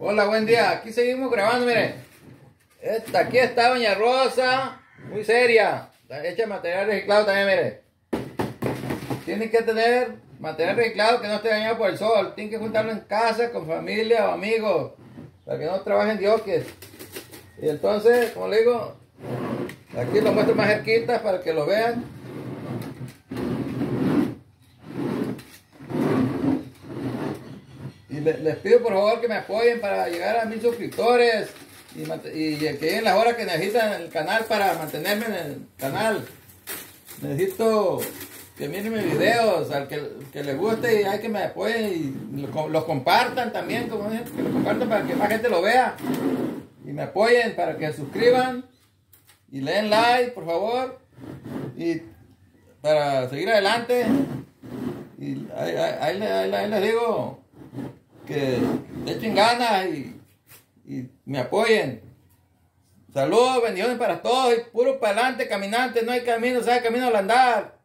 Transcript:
Hola, buen día. Aquí seguimos grabando, mire. Aquí está Doña Rosa, muy seria. Hecha material reciclado también, mire. Tienen que tener material reciclado que no esté dañado por el sol. Tienen que juntarlo en casa, con familia o amigos, para que no trabajen dioses. Y entonces, como le digo, aquí lo muestro más cerquita para que lo vean. Y les pido por favor que me apoyen para llegar a 1000 suscriptores y que lleguen las horas que necesitan el canal para mantenerme en el canal. Necesito que miren mis videos, al que les guste, y hay que me apoyen y los compartan también, como dije, que lo compartan para que más gente lo vea y me apoyen, para que se suscriban y le den like, por favor, y para seguir adelante. Y ahí les digo que le echen ganas y me apoyen. Saludos, bendiciones para todos, y puro para adelante, caminante, no hay camino, sabe camino al andar.